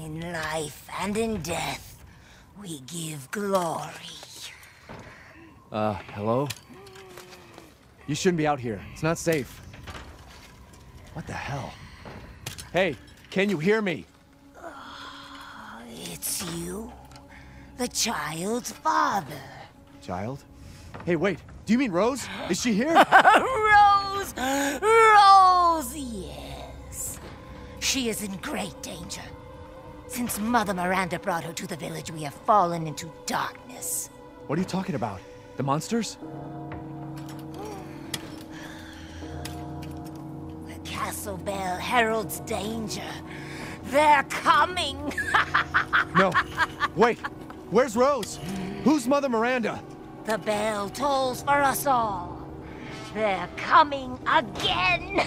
In life and in death, we give glory. Hello? You shouldn't be out here. It's not safe. What the hell? Hey, can you hear me? It's you, the child's father. Child? Hey, wait. Do you mean Rose? Is she here? Rose! Rose, yes. She is in great danger. Since Mother Miranda brought her to the village, we have fallen into darkness. What are you talking about? The monsters? The castle bell heralds danger. They're coming! No. Wait. Where's Rose? Who's Mother Miranda? The bell tolls for us all. They're coming again!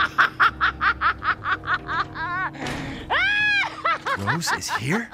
Rose is here?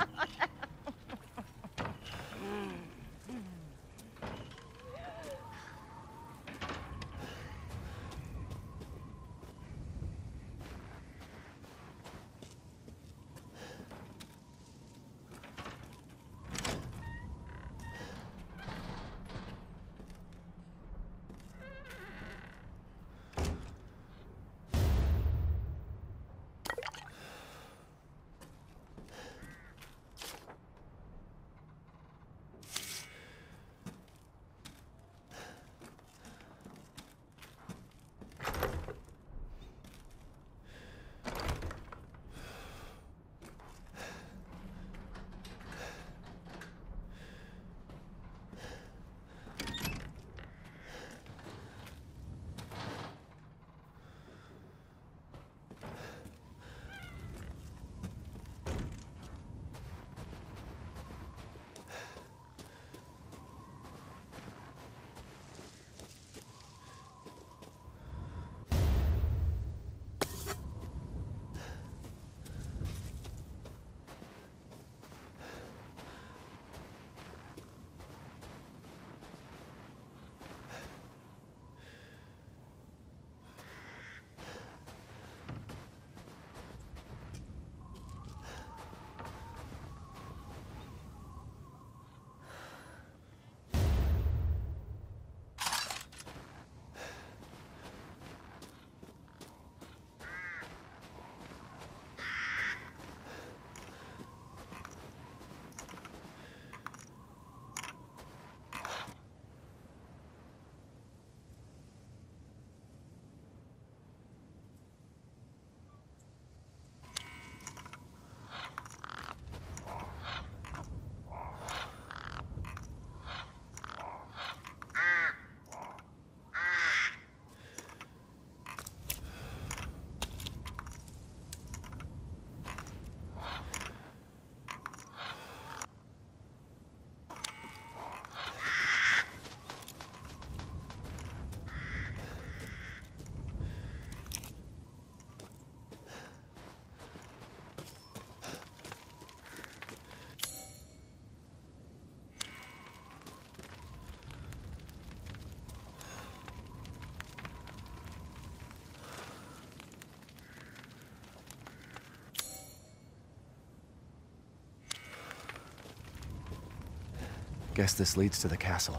Guess this leads to the castle.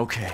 Okay.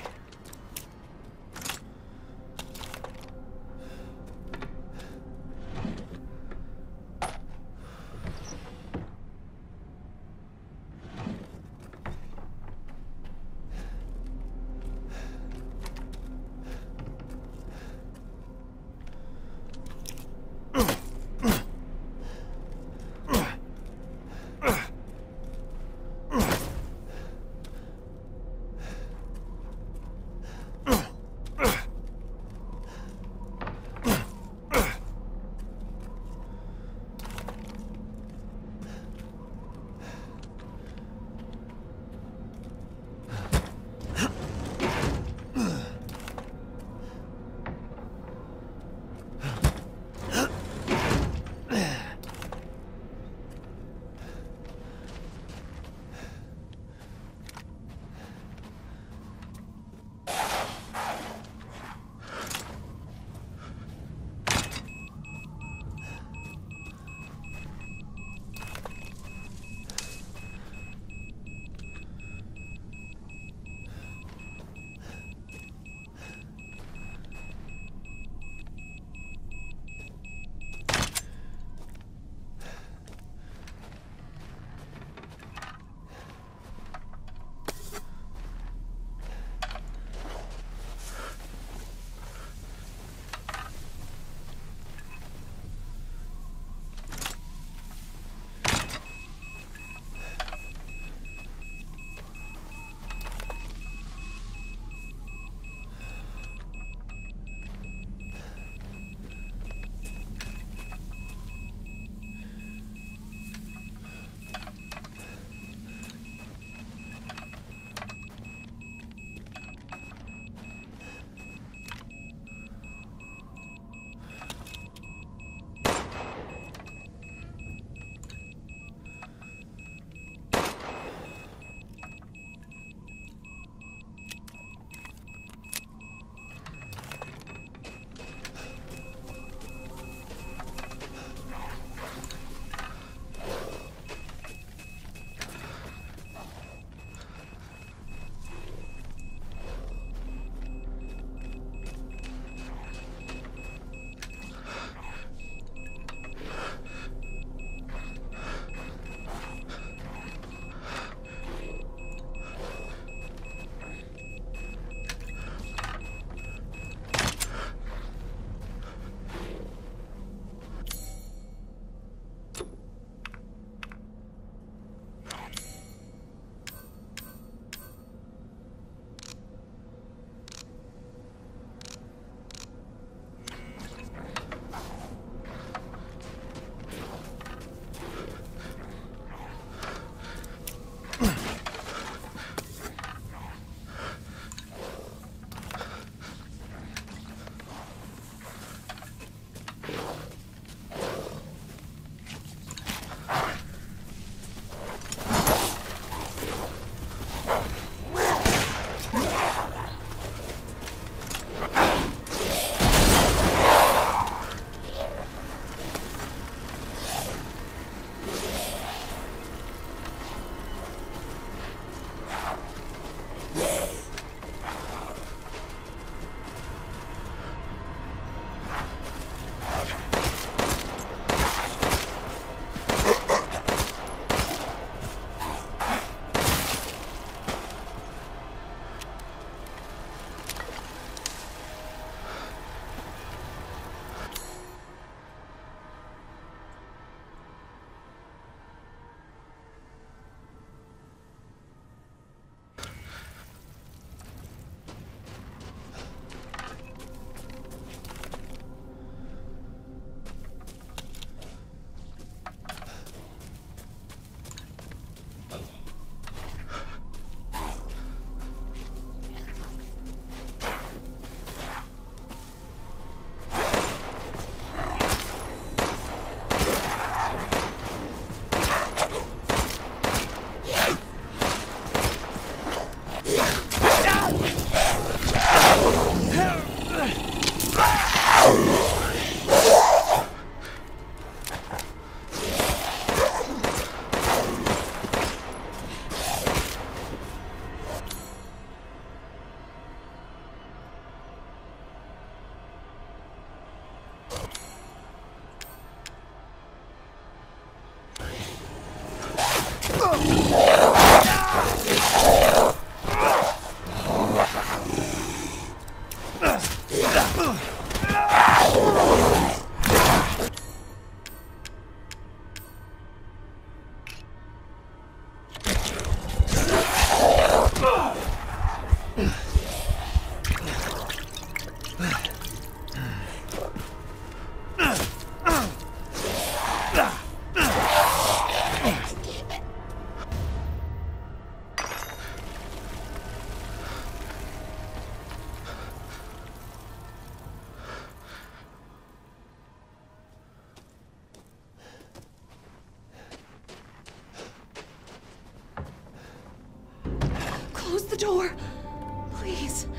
Close the door, please.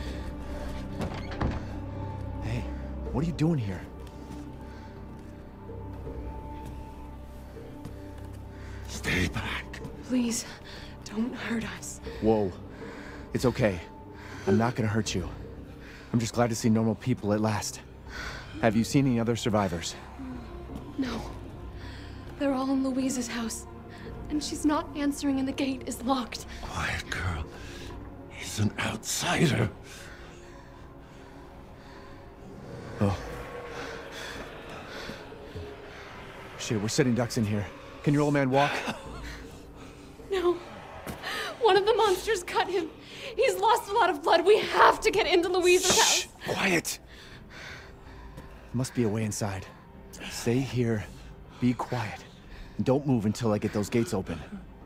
Hey, what are you doing here? Stay back. Please, don't hurt us. Whoa. It's okay. I'm not gonna hurt you. I'm just glad to see normal people at last. Have you seen any other survivors? No. They're all in Louise's house. And she's not answering and the gate is locked. Quiet, girl. He's an outsider. Oh. Shit, we're sitting ducks in here. Can your old man walk? No. One of the monsters cut him. He's lost a lot of blood. We have to get into Louise's house. Quiet! Must be a way inside. Stay here, be quiet, and don't move until I get those gates open.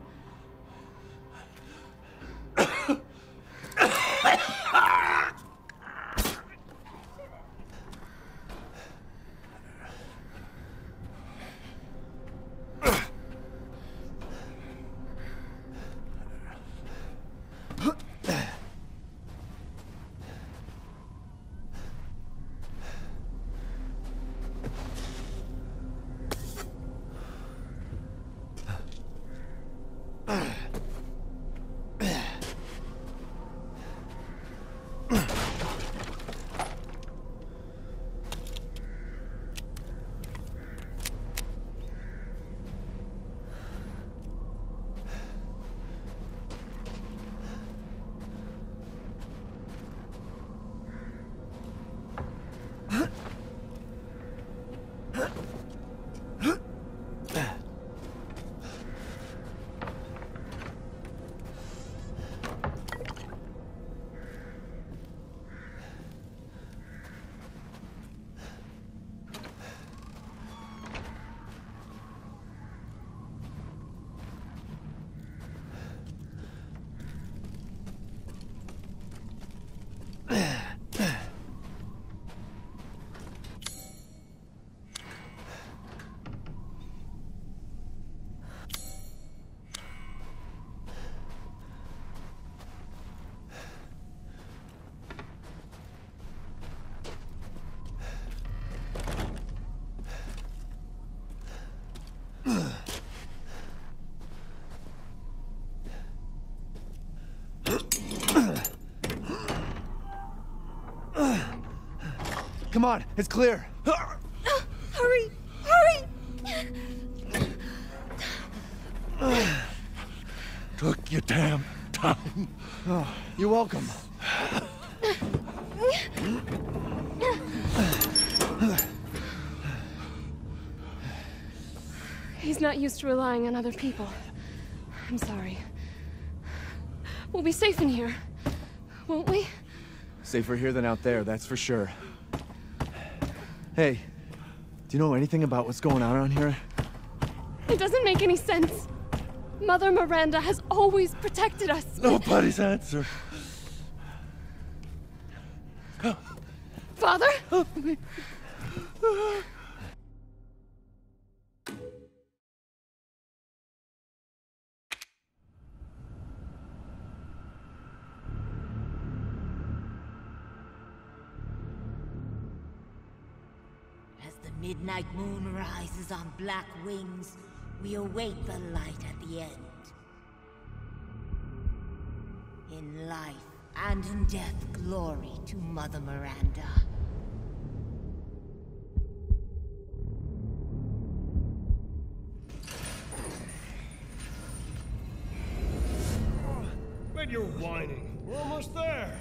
Come on, it's clear. Hurry! Hurry! Took your damn time. Oh, you're welcome. He's not used to relying on other people. I'm sorry. We'll be safe in here, won't we? Safer here than out there, that's for sure. Hey, do you know anything about what's going on around here? It doesn't make any sense. Mother Miranda has always protected us. Nobody's answer. Father? As the midnight moon rises on black wings, we await the light at the end. In life and in death, glory to Mother Miranda. your whining. We're almost there.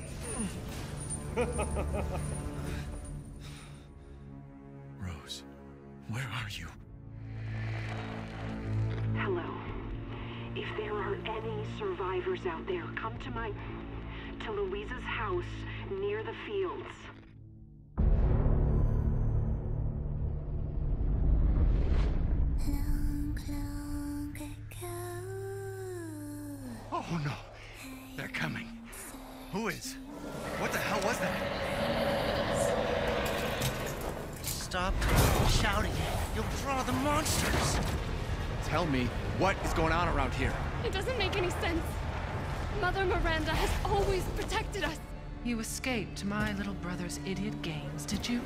Rose, where are you? Hello. If there are any survivors out there, come to Louisa's house near the fields. Oh no! They're coming. Who is? What the hell was that? Stop shouting. You'll draw the monsters. Tell me, what is going on around here? It doesn't make any sense. Mother Miranda has always protected us. You escaped my little brother's idiot games, did you?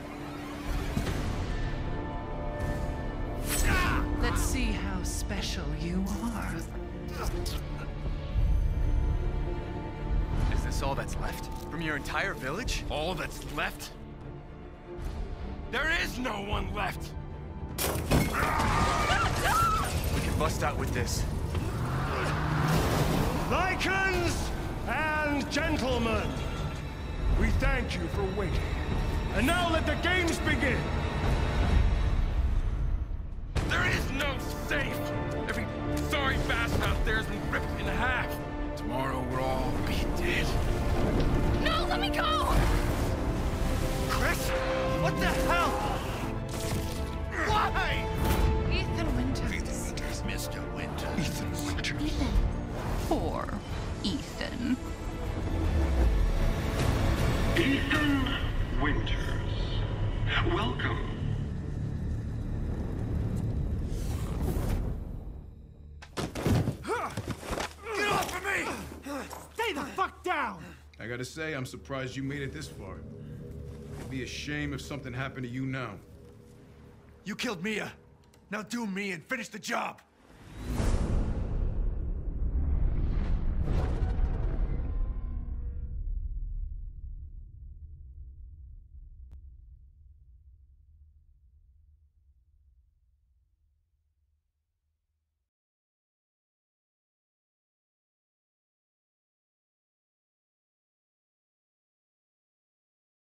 Let's see how special you are. Is this all that's left? From your entire village? All that's left? There is no one left! We can bust out with this. Lycans and gentlemen, we thank you for waiting. And now let the games begin! There is no safe! Every sorry bastard out there has been ripped in half. Tomorrow we'll all be dead. No, let me go! Chris? What the hell? Why? Ethan Winters. Mr. Winters. Ethan Winters. Ethan. Poor Ethan. Ethan Winters. Welcome. Get off of me! Stay the fuck down! I gotta say, I'm surprised you made it this far. It'd be a shame if something happened to you now. You killed Mia. Now do me and finish the job.